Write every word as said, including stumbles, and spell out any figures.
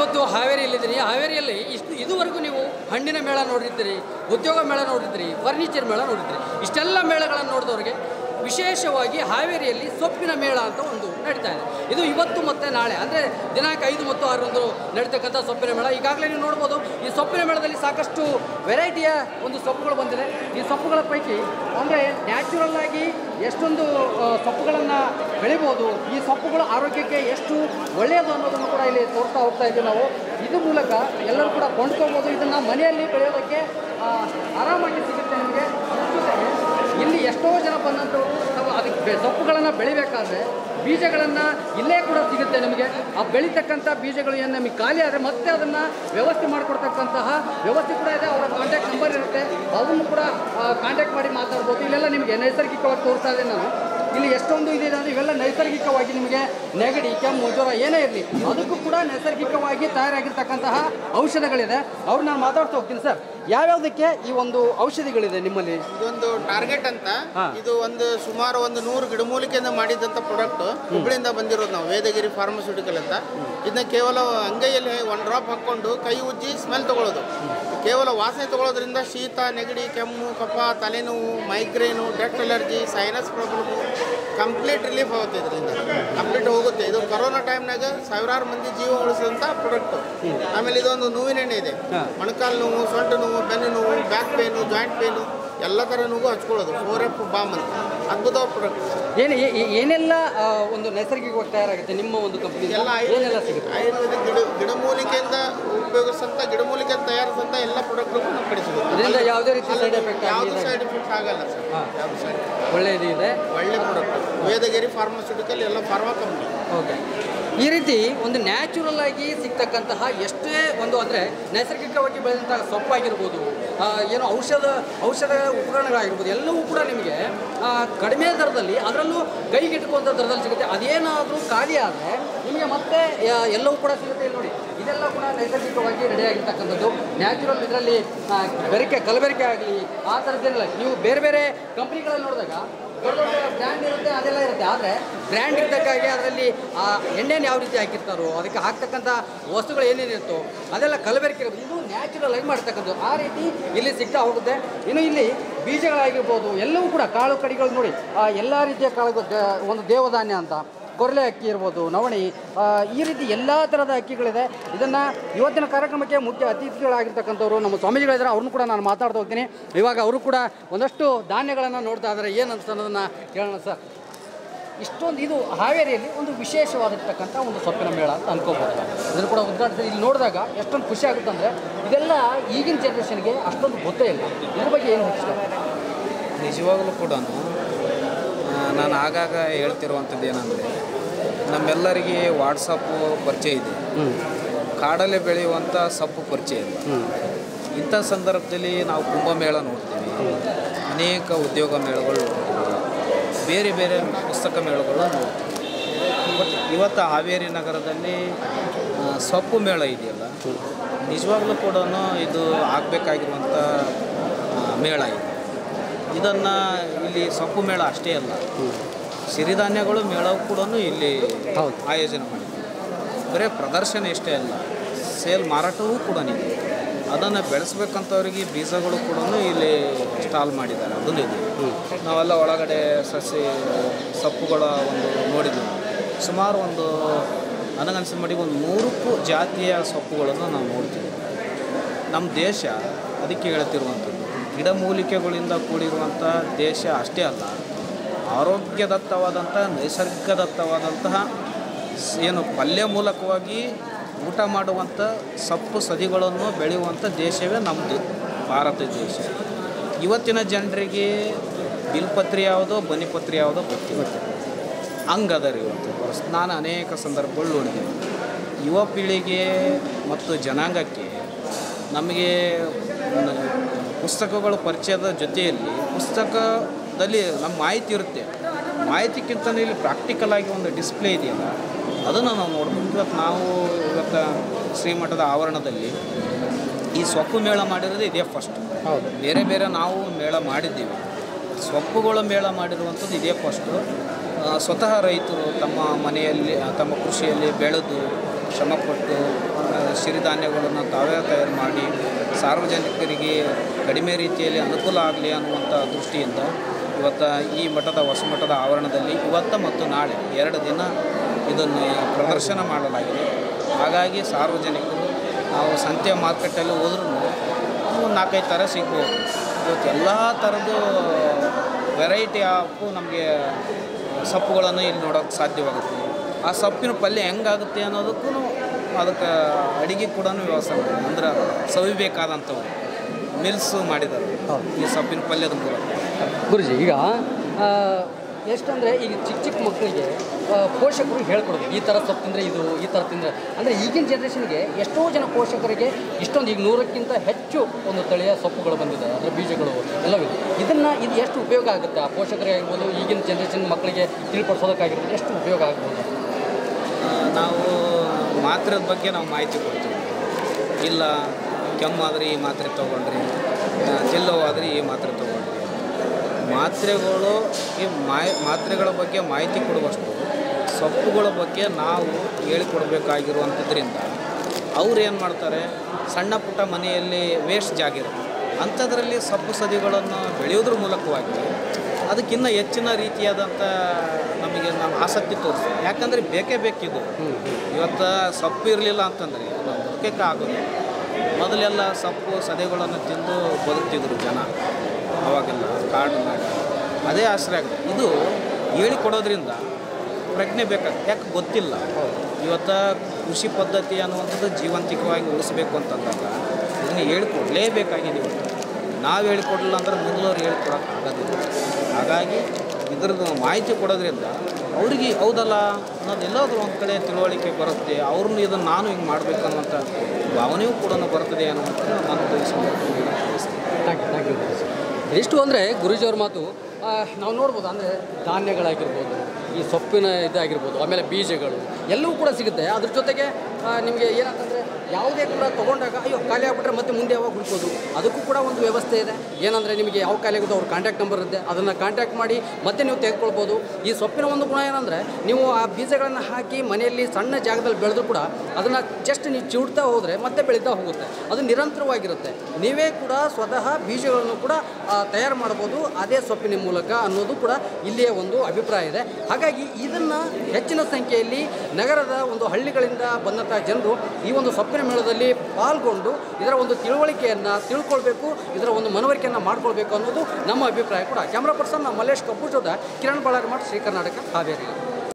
ಇವತ್ತು ಹಾವೇರಿಯಲ್ಲಿದ್ದೀನಿ. ಹಾವೇರಿಯಲ್ಲಿ ಇಷ್ಟು ಇದುವರೆಗೂ ನೀವು ಹಣ್ಣಿನ ಮೇಳ ನೋಡಿರ್ತೀರಿ, ಉದ್ಯೋಗ ಮೇಳ ನೋಡಿರ್ತೀರಿ, ಫರ್ನಿಚರ್ ಮೇಳ ನೋಡಿರ್ತೀರಿ. ಇಷ್ಟೆಲ್ಲ ಮೇಳಗಳನ್ನು ನೋಡಿದವ್ರಿಗೆ ವಿಶೇಷವಾಗಿ ಹಾವೇರಿಯಲ್ಲಿ ಸೊಪ್ಪಿನ ಮೇಳ ಅಂತ ಒಂದು ನಡೀತಾ ಇದೆ. ಇದು ಇವತ್ತು ಮತ್ತು ನಾಳೆ ಅಂದರೆ ದಿನಾಂಕ ಐದು ಮತ್ತು ಆರರಂದು ನಡೀತಕ್ಕಂಥ ಸೊಪ್ಪಿನ ಮೇಳ. ಈಗಾಗಲೇ ನೀವು ನೋಡ್ಬೋದು ಈ ಸೊಪ್ಪಿನ ಮೇಳದಲ್ಲಿ ಸಾಕಷ್ಟು ವೆರೈಟಿಯ ಒಂದು ಸೊಪ್ಪುಗಳು ಬಂದಿದೆ. ಈ ಸೊಪ್ಪುಗಳ ಪೈಕಿ ಅಂದರೆ ನ್ಯಾಚುರಲ್ ಆಗಿ ಎಷ್ಟೊಂದು ಸೊಪ್ಪುಗಳನ್ನು ಬೆಳಿಬೋದು, ಈ ಸೊಪ್ಪುಗಳು ಆರೋಗ್ಯಕ್ಕೆ ಎಷ್ಟು ಒಳ್ಳೆಯದು ಅನ್ನೋದನ್ನು ಕೂಡ ಇಲ್ಲಿ ತೋರಿಸ್ತಾ ಹೋಗ್ತಾ ಇದ್ದೀವಿ ನಾವು. ಇದ್ರ ಮೂಲಕ ಎಲ್ಲರೂ ಕೂಡ ಕೊಂಡ್ಕೊಬೋದು. ಇದನ್ನು ಮನೆಯಲ್ಲಿ ಬೆಳೆಯೋದಕ್ಕೆ ಆರಾಮಾಗಿ ಸಿಗುತ್ತೆ ನಿಮಗೆ. ಇಲ್ಲಿ ಎಷ್ಟೋ ಜನ ಬಂದಂಥವ್ರು ನಾವು ಅದಕ್ಕೆ ಸೊಪ್ಪುಗಳನ್ನು ಬೆಳಿಬೇಕಾದ್ರೆ ಬೀಜಗಳನ್ನು ಇಲ್ಲೇ ಕೂಡ ಸಿಗುತ್ತೆ ನಿಮಗೆ. ಆ ಬೆಳೀತಕ್ಕಂಥ ಬೀಜಗಳು ಏನು ನಮಗೆ ಖಾಲಿ ಆದರೆ ಮತ್ತೆ ಅದನ್ನು ವ್ಯವಸ್ಥೆ ಮಾಡಿಕೊಡ್ತಕ್ಕಂತಹ ವ್ಯವಸ್ಥೆ ಕೂಡ ಇದೆ. ಅವರ ಕಾಂಟ್ಯಾಕ್ಟ್ ನಂಬರ್ ಇರುತ್ತೆ, ಅದನ್ನು ಕೂಡ ಕಾಂಟ್ಯಾಕ್ಟ್ ಮಾಡಿ ಮಾತಾಡ್ಬೋದು. ಇಲ್ಲೆಲ್ಲ ನಿಮಗೆ ನೈಸರ್ಗಿಕವಾಗಿ ತೋರಿಸ್ತಾ ಇದೆ ನಾನು. ಇಲ್ಲಿ ಎಷ್ಟೊಂದು ಇದೆ ಅಂದರೆ ಇವೆಲ್ಲ ನೈಸರ್ಗಿಕವಾಗಿ ನಿಮಗೆ ನೆಗಡಿ, ಕೆಮ್ಮು, ಜ್ವರ ಏನೇ ಇರಲಿ ಅದಕ್ಕೂ ಕೂಡ ನೈಸರ್ಗಿಕವಾಗಿ ತಯಾರಾಗಿರ್ತಕ್ಕಂತಹ ಔಷಧಗಳಿದೆ. ಅವ್ರು ನಾನು ಮಾತಾಡ್ತಾ ಹೋಗ್ತೀನಿ. ಸರ್, ಯಾವ್ಯಾವುದಕ್ಕೆ ಈ ಒಂದು ಔಷಧಿಗಳಿದೆ ನಿಮ್ಮಲ್ಲಿ? ಇದೊಂದು ಟಾರ್ಗೆಟ್ ಅಂತ, ಇದು ಒಂದು ಸುಮಾರು ಒಂದು ನೂರು ಗಿಡಮೂಲಿಕೆಯಿಂದ ಮಾಡಿದಂಥ ಪ್ರಾಡಕ್ಟ್, ಹುಬ್ಬಳ್ಳಿಯಿಂದ ಬಂದಿರೋದು ನಾವು, ವೇದಗಿರಿ ಫಾರ್ಮಸ್ಯೂಟಿಕಲ್ ಅಂತ. ಇದನ್ನ ಕೇವಲ ಅಂಗೈಯಲ್ಲಿ ಒಂದು ಡ್ರಾಪ್ ಹಾಕ್ಕೊಂಡು ಕೈ ಉಜ್ಜಿ ಸ್ಮೆಲ್ ತಗೊಳ್ಳೋದು. ಕೇವಲ ವಾಸನೆ ತಗೊಳ್ಳೋದ್ರಿಂದ ಶೀತ, ನೆಗಡಿ, ಕೆಮ್ಮು, ಕಫ, ತಲೆನೋವು, migraine, dust allergy, sinus problem complete relief ಆಗುತ್ತೆ. ಇದರಿಂದ ಕಂಪ್ಲೀಟ್ ಹೋಗುತ್ತೆ. ಇದು ಕೊರೋನಾ ಟೈಮ್ನಾಗ ಸಾವಿರಾರು ಮಂದಿ ಜೀವ ಉಳಿಸಿದಂಥ ಪ್ರಾಡಕ್ಟು. ಆಮೇಲೆ ಇದೊಂದು ನೋವಿನ ಎಣ್ಣೆ ಇದೆ. ಮೊಣಕಾಲು ನೋವು, ಸೊಂಟ ನೋವು, ಬೆನ್ನು ನೋವು, ಬ್ಯಾಕ್ ಪೇನು, ಜಾಯಿಂಟ್ ಪೇನು ಎಲ್ಲ ಥರ ನೋವು ಹಚ್ಕೊಳ್ಳೋದು. ಫೋರ್ ಎಫ್ ಬಾಮ್ ಅಂತ ಅದ್ಭುತ ಪ್ರಾಡಕ್ಟ್. ಏನು ಏನೆಲ್ಲ ಒಂದು ನೈಸರ್ಗಿಕವಾಗಿ ತಯಾರಾಗುತ್ತೆ ನಿಮ್ಮ ಒಂದು ಕಂಪನಿ? ಎಲ್ಲ ಏನೆಲ್ಲ ಸಿಗುತ್ತೆ ಆಯುರ್ವೇದಿಕ್ ಗಿಡ ಗಿಡಮೂಲಿಕೆಯಿಂದ ಉಪಯೋಗಿಸಂಥ ಗಿಡಮೂಲಿಕೆ ತಯಾರಿಸಂಥ ಎಲ್ಲ ಪ್ರಾಡಕ್ಟ್ಗಳು ನಮ್ಮ ಕಡೆ ಸಿಗುತ್ತೆ. ಇದರಿಂದ ಯಾವುದೇ ರೀತಿ ಸೈಡ್ ಎಫೆಕ್ಟ್ ಯಾವುದು ಸೈಡ್ ಎಫೆಕ್ಟ್ ಆಗಲ್ಲ ಸರ್. ಯಾವುದು ಸೈಡ್ ಒಳ್ಳೆಯದು ಇದೆ, ಒಳ್ಳೆ ಪ್ರಾಡಕ್ಟ್. ವೇದಗಿರಿ ಫಾರ್ಮಸ್ಯೂಟಿಕಲ್ ಎಲ್ಲ ಫಾರ್ಮಾ ಕಂಪ್ನಿ. ಓಕೆ. ಈ ರೀತಿ ಒಂದು ನ್ಯಾಚುರಲ್ ಆಗಿ ಸಿಗ್ತಕ್ಕಂತಹ ಎಷ್ಟೇ ಒಂದು ಅಂದರೆ ನೈಸರ್ಗಿಕವಾಗಿ ಬೆಳೆದಂತಹ ಸೊಪ್ಪಾಗಿರ್ಬೋದು, ಏನೋ ಔಷಧ ಔಷಧ ಉಪಕರಣಗಳಾಗಿರ್ಬೋದು, ಎಲ್ಲವೂ ಕೂಡ ನಿಮಗೆ ಕಡಿಮೆ ದರದಲ್ಲಿ, ಅದರಲ್ಲೂ ಕೈಗೆಟುಕುವಂಥ ದರದಲ್ಲಿ ಸಿಗುತ್ತೆ. ಅದೇನಾದರೂ ಖಾಲಿ ಆದರೆ ನಿಮಗೆ ಮತ್ತೆ ಎಲ್ಲವೂ ಕೂಡ ಸಿಗುತ್ತೆ. ಇಲ್ಲಿ ನೋಡಿ, ಇದೆಲ್ಲ ಕೂಡ ನೈಸರ್ಗಿಕವಾಗಿ ರೆಡಿಯಾಗಿರ್ತಕ್ಕಂಥದ್ದು. ನ್ಯಾಚುರಲ್ ಇದರಲ್ಲಿ ಬೆರಿಕೆ ಕಲಬೆರಿಕೆ ಆಗಲಿ ಆ ಥರದ್ದೇನಿಲ್ಲ. ನೀವು ಬೇರೆ ಬೇರೆ ಕಂಪ್ನಿಗಳಲ್ಲಿ ನೋಡಿದಾಗ ದೊಡ್ಡ ದೊಡ್ಡ ಬ್ರ್ಯಾಂಡ್ ಇರುತ್ತೆ, ಅದೆಲ್ಲ ಇರುತ್ತೆ. ಆದರೆ ಬ್ರ್ಯಾಂಡ್ ಇದ್ದಕ್ಕಾಗಿ ಅದರಲ್ಲಿ ಆ ಎಣ್ಣೆನ ಯಾವ ರೀತಿ ಹಾಕಿರ್ತಾರೋ, ಅದಕ್ಕೆ ಹಾಕ್ತಕ್ಕಂಥ ವಸ್ತುಗಳು ಏನೇನಿರುತ್ತೋ ಅದೆಲ್ಲ ಕಲಬೆರಕೆ ಇರೋದು. ಇದು ನ್ಯಾಚುರಲ್ ಆಗಿ ಮಾಡ್ತಕ್ಕಂಥದ್ದು. ಆ ರೀತಿ ಇಲ್ಲಿ ಸಿಗ್ತಾ ಹೋಗುತ್ತೆ. ಇನ್ನು ಇಲ್ಲಿ ಬೀಜಗಳಾಗಿರ್ಬೋದು, ಎಲ್ಲವೂ ಕೂಡ ಕಾಳು ಕಡಿಗಳು ನೋಡಿ, ಎಲ್ಲ ರೀತಿಯ ಕಾಳು, ಒಂದು ದೇವಧಾನ್ಯ ಅಂತ ಕೊರಲೆ ಅಕ್ಕಿ ಇರ್ಬೋದು, ನವಣಿ, ಈ ರೀತಿ ಎಲ್ಲ ಥರದ ಅಕ್ಕಿಗಳಿದೆ. ಇದನ್ನು ಇವತ್ತಿನ ಕಾರ್ಯಕ್ರಮಕ್ಕೆ ಮುಖ್ಯ ಅತಿಥಿಗಳಾಗಿರ್ತಕ್ಕಂಥವ್ರು ನಮ್ಮ ಸ್ವಾಮೀಜಿಗಳಿದ್ದಾರೆ. ಅವ್ರನ್ನೂ ಕೂಡ ನಾನು ಮಾತಾಡ್ತಾ ಹೋಗ್ತೀನಿ. ಇವಾಗ ಅವರು ಕೂಡ ಒಂದಷ್ಟು ಧಾನ್ಯಗಳನ್ನು ನೋಡ್ತಾ ಇದ್ದಾರೆ. ಏನು ಅಂತ ಅನ್ನೋದನ್ನು ಕೇಳೋಣ. ಸರ್, ಇಷ್ಟೊಂದು ಇದು ಹಾವೇರಿಯಲ್ಲಿ ಒಂದು ವಿಶೇಷವಾಗಿರ್ತಕ್ಕಂಥ ಒಂದು ಸೊಪ್ಪಿನ ಮೇಳ ಅಂತ ಅನ್ಕೋಬೋದು. ಇದನ್ನು ಕೂಡ ಉದ್ಘಾಟಿಸಿ ಇಲ್ಲಿ ನೋಡಿದಾಗ ಎಷ್ಟೊಂದು ಖುಷಿ ಆಗುತ್ತೆ ಅಂದರೆ ಇದೆಲ್ಲ ಈಗಿನ ಜನ್ರೇಷನ್ಗೆ ಅಷ್ಟೊಂದು ಗೊತ್ತೇ ಇಲ್ಲ. ಇದ್ರ ಬಗ್ಗೆ ಏನು ಇಷ್ಟ? ನಿಜವಾಗಲೂ ಕೂಡ ನಾನು ಆಗಾಗ ಹೇಳ್ತಿರುವಂಥದ್ದು ಏನಂದರೆ, ನಮ್ಮೆಲ್ಲರಿಗೆ ವಾಟ್ಸಪ್ಪು ಪರಿಚಯ ಇದೆ, ಕಾಡಲ್ಲೇ ಬೆಳೆಯುವಂಥ ಸೊಪ್ಪು ಪರಿಚಯ ಇಲ್ಲ. ಇಂಥ ಸಂದರ್ಭದಲ್ಲಿ ನಾವು ಕುಂಭಮೇಳ ನೋಡ್ತೀವಿ, ಅನೇಕ ಉದ್ಯೋಗ ಮೇಳಗಳು ನೋಡ್ತೀವಿ, ಬೇರೆ ಬೇರೆ ಪುಸ್ತಕ ಮೇಳಗಳು ನೋಡ್ತೀವಿ. ಬಟ್ ಇವತ್ತು ಹಾವೇರಿ ನಗರದಲ್ಲಿ ಸೊಪ್ಪು ಮೇಳ ಇದೆಯಲ್ಲ, ನಿಜವಾಗ್ಲೂ ಕೂಡ ಇದು ಆಗಬೇಕಾಗಿರುವಂಥ ಮೇಳ ಇದೆ. ಇದನ್ನು ಇಲ್ಲಿ ಸೊಪ್ಪು ಮೇಳ ಅಷ್ಟೇ ಅಲ್ಲ, ಸಿರಿಧಾನ್ಯಗಳು ಮೇಳ ಕೂಡ ಇಲ್ಲಿ ಆಯೋಜನೆ ಮಾಡಿದ್ದೀವಿ. ಬರೀ ಪ್ರದರ್ಶನ ಇಷ್ಟೇ ಅಲ್ಲ, ಸೇಲ್ ಮಾರಾಟವೂ ಕೂಡ ಇದೆ. ಅದನ್ನು ಬೆಳೆಸ್ಬೇಕಂತವ್ರಿಗೆ ಬೀಜಗಳು ಕೂಡ ಇಲ್ಲಿ ಸ್ಟಾಲ್ ಮಾಡಿದ್ದಾರೆ, ಅದನ್ನು ಇದೆ. ನಾವೆಲ್ಲ ಒಳಗಡೆ ಸಸಿ ಸೊಪ್ಪುಗಳ ಒಂದು ನೋಡಿದ್ವಿ. ಸುಮಾರು ಒಂದು ನನಗನ್ಸಿದ ಮಟ್ಟಿಗೆ ಒಂದು ನೂರಕ್ಕೂ ಜಾತಿಯ ಸೊಪ್ಪುಗಳನ್ನು ನಾವು ನೋಡ್ತೀವಿ. ನಮ್ಮ ದೇಶ ಅದಕ್ಕೆ ಹೇಳ್ತಿರುವಂಥದ್ದು, ಗಿಡಮೂಲಿಕೆಗಳಿಂದ ಕೂಡಿರುವಂಥ ದೇಶ ಅಷ್ಟೇ ಅಲ್ಲ, ಆರೋಗ್ಯದತ್ತವಾದಂಥ ನೈಸರ್ಗಿಕದತ್ತವಾದಂತಹ ಏನು ಪಲ್ಯ ಮೂಲಕವಾಗಿ ಊಟ ಮಾಡುವಂಥ ಸೊಪ್ಪು ಸದಿಗಳನ್ನು ಬೆಳೆಯುವಂಥ ದೇಶವೇ ನಮ್ಮದು ಭಾರತ ದೇಶ. ಇವತ್ತಿನ ಜನರಿಗೆ ಬಿಲ್ಪತ್ರಿ ಯಾವುದೋ ಬನಿಪತ್ರಿ ಯಾವುದೋ ಗೊತ್ತಿಲ್ಲ, ಹಂಗದ ಇವತ್ತು. ನಾನು ಅನೇಕ ಸಂದರ್ಭಗಳು ನೋಡಿದ್ದೀನಿ. ಯುವ ಪೀಳಿಗೆ ಮತ್ತು ಜನಾಂಗಕ್ಕೆ ನಮಗೆ ಪುಸ್ತಕಗಳ ಪರಿಚಯದ ಜೊತೆಯಲ್ಲಿ ಪುಸ್ತಕದಲ್ಲಿ ನಮ್ಮ ಮಾಹಿತಿ ಇರುತ್ತೆ, ಮಾಹಿತಿಗಿಂತ ಇಲ್ಲಿ ಪ್ರಾಕ್ಟಿಕಲ್ ಆಗಿ ಒಂದು ಡಿಸ್ಪ್ಲೇ ಇದೆಯಲ್ಲ, ಅದನ್ನು ನಾವು ನೋಡ್ಬೇಕು. ಇವತ್ತು ನಾವು ಇವತ್ತು ಶ್ರೀಮಠದ ಆವರಣದಲ್ಲಿ ಈ ಸೊಪ್ಪು ಮೇಳ ಮಾಡಿರೋದು ಇದೇ ಫಸ್ಟ್. ಹೌದು, ಬೇರೆ ಬೇರೆ ನಾವು ಮೇಳ ಮಾಡಿದ್ದೀವಿ, ಸೊಪ್ಪುಗಳ ಮೇಳ ಮಾಡಿರುವಂಥದ್ದು ಇದೇ ಫಸ್ಟು. ಸ್ವತಃ ರೈತರು ತಮ್ಮ ಮನೆಯಲ್ಲಿ ತಮ್ಮ ಕೃಷಿಯಲ್ಲಿ ಬೆಳೆದು ಶ್ರಮಪಟ್ಟು ಸಿರಿಧಾನ್ಯಗಳನ್ನು ತಾವೇ ತಯಾರು ಮಾಡಿ ಸಾರ್ವಜನಿಕರಿಗೆ ಕಡಿಮೆ ರೀತಿಯಲ್ಲಿ ಅನುಕೂಲ ಆಗಲಿ ಅನ್ನುವಂಥ ದೃಷ್ಟಿಯಿಂದ ಇವತ್ತು ಈ ಮಠದ ಹೊಸ ಮಠದ ಆವರಣದಲ್ಲಿ ಇವತ್ತು ಮತ್ತು ನಾಳೆ ಎರಡು ದಿನ ಇದನ್ನು ಪ್ರದರ್ಶನ ಮಾಡಲಾಗಿದೆ. ಹಾಗಾಗಿ ಸಾರ್ವಜನಿಕರು ನಾವು ಸಂತೆ ಮಾರ್ಕೆಟಲ್ಲಿ ಹೋದ್ರೂ ಒಂದು ನಾಲ್ಕೈದು ಥರ ಸಿಗ್ಬೋದು. ಇವತ್ತು ಎಲ್ಲ ಥರದ್ದು ವೆರೈಟಿ ಆಫು ನಮಗೆ ಸೊಪ್ಪುಗಳನ್ನು ಇಲ್ಲಿ ನೋಡೋಕ್ಕೆ ಸಾಧ್ಯವಾಗುತ್ತೆ. ಆ ಸೊಪ್ಪಿನ ಪಲ್ಯ ಹೆಂಗಾಗುತ್ತೆ ಅನ್ನೋದಕ್ಕೂ ಅದಕ್ಕೆ ಅಡುಗೆ ಕೂಡ ವ್ಯವಸ್ಥೆ ಮಾಡಿದೆ. ಅಂದ್ರೆ ಸವಿಬೇಕಾದಂಥವು ಮಿಲ್ಸು ಮಾಡಿದ್ದಾರೆ ಈ ಸೊಪ್ಪಿನ ಪಲ್ಯದ ಮೂಲಕ. ಗುರುಜಿ, ಈಗ ಎಷ್ಟಂದರೆ ಈಗ ಚಿಕ್ಕ ಚಿಕ್ಕ ಮಕ್ಕಳಿಗೆ ಪೋಷಕರು ಹೇಳ್ಕೊಡೋದು ಈ ಥರ ಸೊಪ್ಪು ತಿಂದರೆ ಇದು ಈ ಥರ ತಿಂದರೆ ಅಂದರೆ ಈಗಿನ ಜನ್ರೇಷನ್ಗೆ ಎಷ್ಟೋ ಜನ ಪೋಷಕರಿಗೆ ಇಷ್ಟೊಂದು ಈಗ ನೂರಕ್ಕಿಂತ ಹೆಚ್ಚು ಒಂದು ತಳಿಯ ಸೊಪ್ಪುಗಳು ಬಂದಿದೆ, ಅದರ ಬೀಜಗಳು ಎಲ್ಲವೂ. ಇದನ್ನು ಇದು ಎಷ್ಟು ಉಪಯೋಗ ಆಗುತ್ತೆ ಆ ಪೋಷಕರಿಗೆ ಆಗಿರ್ಬೋದು, ಈಗಿನ ಜನ್ರೇಷನ್ ಮಕ್ಕಳಿಗೆ ತಿಳಿಪಡಿಸೋದಕ್ಕಾಗಿರ್ಬೋದು, ಎಷ್ಟು ಉಪಯೋಗ ಆಗ್ಬೋದು? ನಾವು ಮಾತ್ರದ ಬಗ್ಗೆ ನಾವು ಮಾಹಿತಿ ಕೊಡ್ತೀವಿ. ಇಲ್ಲ ಕೆಮ್ಮಾದರೆ ಈ ಮಾತ್ರೆ ತೊಗೊಂಡ್ರಿ, ಚೆಲ್ಲೋವಾದರೆ ಈ ಮಾತ್ರೆ ತೊಗೊಂಡ್ರಿ. ಮಾತ್ರೆಗಳು ಈ ಮಾಯ್ ಮಾತ್ರೆಗಳ ಬಗ್ಗೆ ಮಾಹಿತಿ ಕೊಡುವಷ್ಟು ಸೊಪ್ಪುಗಳ ಬಗ್ಗೆ ನಾವು ಹೇಳಿಕೊಡ್ಬೇಕಾಗಿರುವಂಥದ್ರಿಂದ ಅವ್ರು ಏನು ಮಾಡ್ತಾರೆ, ಸಣ್ಣ ಪುಟ್ಟ ಮನೆಯಲ್ಲಿ ವೇಸ್ಟ್ ಜಾಗ ಇರುತ್ತೆ, ಅಂಥದ್ರಲ್ಲಿ ಸೊಪ್ಪು ಸದಿಗಳನ್ನು ಬೆಳೆಯೋದ್ರ ಮೂಲಕವಾಗಿ ಅದಕ್ಕಿಂತ ಹೆಚ್ಚಿನ ರೀತಿಯಾದಂಥ ನಮಗೆ ನಾವು ಆಸಕ್ತಿ ತೋರಿಸ್ತೀವಿ. ಯಾಕಂದರೆ ಬೇಕೇ ಬೇಕಿದು. ಇವತ್ತು ಸೊಪ್ಪು ಇರಲಿಲ್ಲ ಅಂತಂದರೆ ನಾವು ಬದುಕಕ್ಕೆ ಆಗೋದು. ಮೊದಲೆಲ್ಲ ಸೊಪ್ಪು ಸದೆಗಳನ್ನು ತಿಂದು ಬದುಕ್ತಿದ್ರು ಜನ, ಅವಾಗೆಲ್ಲ ಕಾಡಿನಾಗ ಅದೇ ಆಶ್ರಯ ಆಗುತ್ತೆ. ಇದು ಹೇಳಿಕೊಡೋದ್ರಿಂದ ಪ್ರಜ್ಞೆ ಬೇಕಾಗುತ್ತೆ. ಯಾಕೆ ಗೊತ್ತಿಲ್ಲ. ಇವತ್ತು ಕೃಷಿ ಪದ್ಧತಿ ಅನ್ನುವಂಥದ್ದು ಜೀವಂತಿಕವಾಗಿ ಉಳಿಸ್ಬೇಕು ಅಂತಂದಾಗ ಇದನ್ನು ಹೇಳಿಕೊಡ್ಲೇಬೇಕಾಗಿದೆ. ಇವತ್ತು ನಾವು ಹೇಳಿಕೊಡಲಿಲ್ಲ ಅಂದ್ರೆ ಮುಂದೋರು ಹೇಳ್ಕೊಡೋಕೆ ಆಗೋದಿಲ್ಲ. ಹಾಗಾಗಿ ಇದ್ರದ್ದು ಮಾಹಿತಿ ಕೊಡೋದ್ರಿಂದ ಅವ್ರಿಗೆ ಹೌದಲ್ಲ ಅನ್ನೋದೆಲ್ಲೋದ್ರೂ ಒಂದು ಕಡೆ ತಿಳುವಳಿಕೆ ಬರುತ್ತೆ. ಅವ್ರನ್ನ ಇದನ್ನು ನಾನು ಹಿಂಗೆ ಮಾಡಬೇಕು ಅನ್ನೋಂಥ ಭಾವನೆಯೂ ಕೂಡ ಬರ್ತದೆ ಅನ್ನುವಂಥ ನಾನು ತಿಳಿಸ್ಕೊಂಡು. ಥ್ಯಾಂಕ್ ಯು ಥ್ಯಾಂಕ್ ಯು ಎಷ್ಟು ಅಂದರೆ ಗುರೂಜಿಯವ್ರ ಮಾತು ನಾವು ನೋಡ್ಬೋದು. ಅಂದರೆ ಧಾನ್ಯಗಳಾಗಿರ್ಬೋದು, ಈ ಸೊಪ್ಪಿನ ಇದಾಗಿರ್ಬೋದು, ಆಮೇಲೆ ಬೀಜಗಳು ಎಲ್ಲವೂ ಕೂಡ ಸಿಗುತ್ತೆ. ಅದ್ರ ಜೊತೆಗೆ ನಿಮಗೆ ಏನಂತಂದರೆ ಯಾವುದೇ ಕೂಡ ತೊಗೊಂಡಾಗ ಅಯ್ಯೋ ಖಾಲಿ ಆಗಿಬಿಟ್ರೆ ಮತ್ತೆ ಮುಂದೆ ಯಾವಾಗ ಹುಡ್ಕೋದು, ಅದಕ್ಕೂ ಕೂಡ ಒಂದು ವ್ಯವಸ್ಥೆ ಇದೆ. ಏನಂದರೆ ನಿಮಗೆ ಯಾವ ಖಾಲಿ ಆಗುತ್ತೋ ಅವ್ರ ಕಾಂಟ್ಯಾಕ್ಟ್ ನಂಬರ್ ಇರುತ್ತೆ, ಅದನ್ನು ಕಾಂಟ್ಯಾಕ್ಟ್ ಮಾಡಿ ಮತ್ತೆ ನೀವು ತೆಗೆದುಕೊಳ್ಬೋದು. ಈ ಸೊಪ್ಪಿನ ಒಂದು ಗುಣ ಏನಂದರೆ ನೀವು ಆ ಬೀಜಗಳನ್ನು ಹಾಕಿ ಮನೆಯಲ್ಲಿ ಸಣ್ಣ ಜಾಗದಲ್ಲಿ ಬೆಳೆದ್ರೂ ಕೂಡ ಅದನ್ನು ಜಸ್ಟ್ ನೀವು ಚಿಡ್ತಾ ಹೋದರೆ ಮತ್ತೆ ಬೆಳೀತಾ ಹೋಗುತ್ತೆ. ಅದು ನಿರಂತರವಾಗಿರುತ್ತೆ. ನೀವೇ ಕೂಡ ಸ್ವತಃ ಬೀಜಗಳನ್ನು ಕೂಡ ತಯಾರು ಮಾಡ್ಬೋದು ಅದೇ ಸೊಪ್ಪಿನ ಮೂಲಕ ಅನ್ನೋದು ಕೂಡ ಇಲ್ಲಿಯ ಒಂದು ಅಭಿಪ್ರಾಯ ಇದೆ. ಹಾಗಾಗಿ ಇದನ್ನು ಹೆಚ್ಚಿನ ಸಂಖ್ಯೆಯಲ್ಲಿ ನಗರದ ಒಂದು ಹಳ್ಳಿಗಳಿಂದ ಬಂದಂಥ ಜನರು ಈ ಒಂದು ಸೊಪ್ಪಿನ ಮೇಳದಲ್ಲಿ ಪಾಲ್ಗೊಂಡು ಇದರ ಒಂದು ತಿಳುವಳಿಕೆಯನ್ನು ತಿಳ್ಕೊಳ್ಬೇಕು, ಇದರ ಒಂದು ಮನವರಿಕೆಯನ್ನು ಮಾಡ್ಕೊಳ್ಬೇಕು ಅನ್ನೋದು ನಮ್ಮ ಅಭಿಪ್ರಾಯ ಕೂಡ. ಕ್ಯಾಮ್ರಾ ಪರ್ಸನ್ ಮಲ್ಲೇಶ್ ಕಪ್ಪು ಜೋದ, ಕಿರಣ್ ಬಾಳಾರಿ ಮಠ, ಶ್ರೀ ಕರ್ನಾಟಕ, ಹಾವೇರಿ.